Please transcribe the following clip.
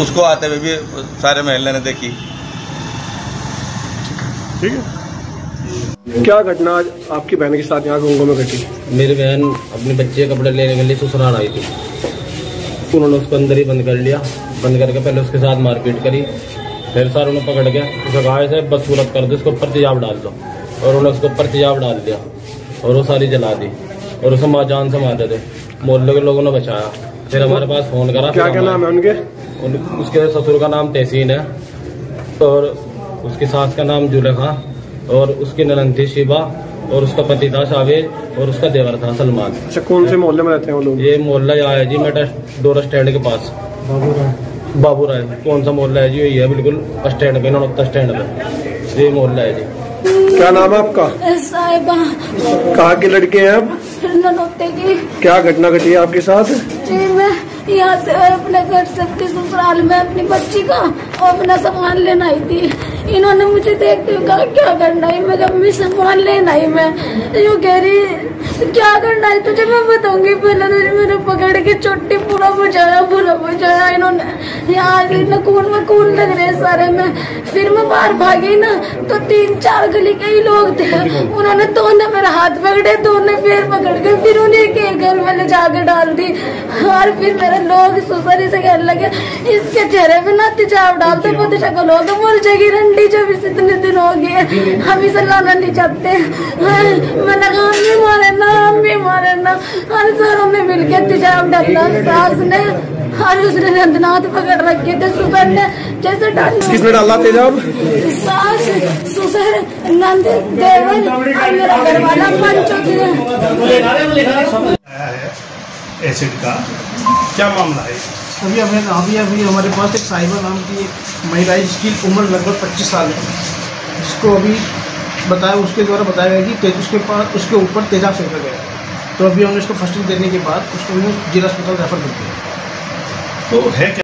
उसको आते हुए भी सारे महल्ले ने देखी। ठीक है। क्या घटना आज आपकी बहन के साथ यहाँ गंगो में घटी? मेरी बहन अपने बच्चे कपड़े लेने के लिए ससुराल आई थी। उन्होंने उसको अंदर ही बंद कर लिया। बंद करके पहले उसके साथ मारपीट करी, फिर सर उन्हें पकड़ के उसे कहा ऐसे बदसूरत कर दो, उसके ऊपर तेजाब डाल दो, और उन्होंने उसके ऊपर तेजाब डाल दिया और वो सारी जला दी और उसे जान से मार रहे थे। मोहल्ले के लोगों ने बचाया। फिर हमारे पास फोन करा। क्या नाम है उनके? उसके ससुर का नाम तहसीन है और उसकी सास का नाम जुलेखा और उसकी ननद थी शिवा और उसका पति था जावेद और उसका देवर था सलमान। अच्छा, कौन से मोहल्ले में रहते हैं वो लोग? ये मोहल्ला यहाँ है जी मेटाडोर स्टैंड के पास। बाबू राय। कौन सा मोहल्ला है जी? यही है बिल्कुल स्टैंड पे, नौता स्टैंड पे ये मोहल्ला है जी। क्या नाम है आपका? साहिबा। कहाँ के लड़के हैं आप? ननौते की। क्या घटना घटी है आपके साथ? जी मैं यहाँ से अपने घर से अपने ससुराल में अपनी बच्ची का और अपना सामान लेना आई थी। इन्होंने मुझे देखते हुए कहा क्या करना है? मैं कहा सामान लेना ही। मैं यूँ कह रही क्या करना है तुझे? मैं बताऊंगी। पहले तो मैंने पकड़ के चोटी पूरा बजाया इन्होंने। यहाँ खून में खून लग रहे सारे में। फिर मैं बाहर भागी ना तो 3-4 गली के ही लोग थे। उन्होंने दोनों मेरा हाथ पकड़े, दोनों पैर पकड़ के फिर उन्हें के घर में ले जाके डाल दी। और फिर मेरे लोग सुसरी से कहने लगे इसके चेहरे पे ना तेजाब डालते पता शक्ल होगा मुर जाएगी रंडी। जब इस इतने दिन हो गए हम इसे लाना नहीं चाहते। मैंने कहा हम भी मारे ना। और सारों ने मिलकर तेजाब डाला। सास ने और उसने नंदनाथ पकड़ रखे थे। सुसर ने जैसे डाल। किसने डाला तेजाब? सास, सुसर, नंद, देवर और मेरा घर वाला पंचो थे। एसिड का क्या मामला है? अभी हमारे पास एक साहिबा नाम की एक महिला है जिसकी उम्र लगभग 25 साल है। जिसको अभी उसके द्वारा बताया गया कि उसके ऊपर तेजाब फेंका गया। तो अभी हमने उसको फर्स्ट एड देने के बाद उसको जिला अस्पताल रेफर कर दिया। तो है क्या?